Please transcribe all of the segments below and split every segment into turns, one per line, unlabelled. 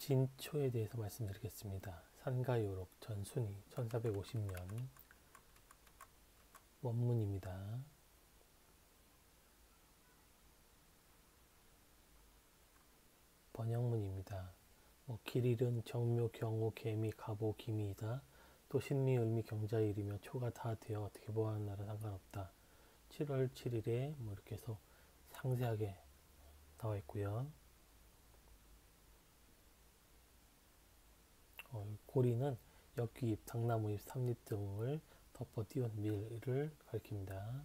진초에 대해서 말씀드리겠습니다. 산가요록 전순위 1450년 원문입니다. 번역문입니다. 길 잃은 정묘 경호 개미 가보 기미이다. 또 신미 을미 경자일이며 초가 다 되어 어떻게 보아하는 나라 상관없다. 7월 7일에 이렇게 해서 상세하게 나와 있고요. 고리는 엿귀잎, 당나무잎, 삼립 등을 덮어 띄운 밀을 가리킵니다.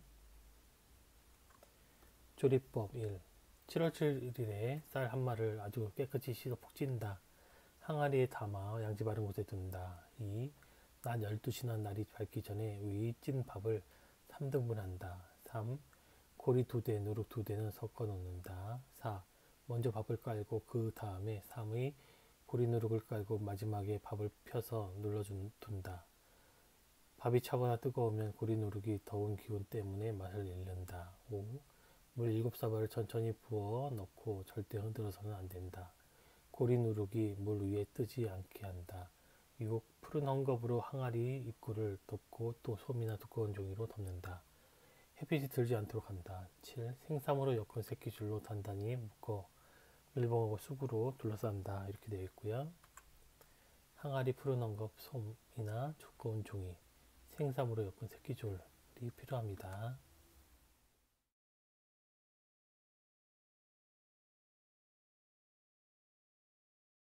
조리법 1. 7월 7일에 쌀 한 마를 아주 깨끗이 씻어 푹 찐다. 항아리에 담아 양지 바른 곳에 둔다. 2. 낮 12시나 날이 밝기 전에 위 찐 밥을 3등분 한다. 3. 고리 2대, 누룩 2대는 섞어 놓는다. 4. 먼저 밥을 깔고 그 다음에 3의 고리 누룩을 깔고 마지막에 밥을 펴서 눌러둔다. 밥이 차거나 뜨거우면 고리 누룩이 더운 기운 때문에 맛을 잃는다. 5. 물 7사발을 천천히 부어 넣고 절대 흔들어서는 안 된다. 고리 누룩이 물 위에 뜨지 않게 한다. 6. 푸른 헝겊으로 항아리 입구를 덮고 또 솜이나 두꺼운 종이로 덮는다. 햇빛이 들지 않도록 한다. 7. 생삼으로 엮은 새끼줄로 단단히 묶어 밀봉하고 쑥으로 둘러싼다. 이렇게 되어 있고요. 항아리, 푸른 헝겊, 솜이나 두꺼운 종이, 생삼으로 엮은 새끼줄이 필요합니다.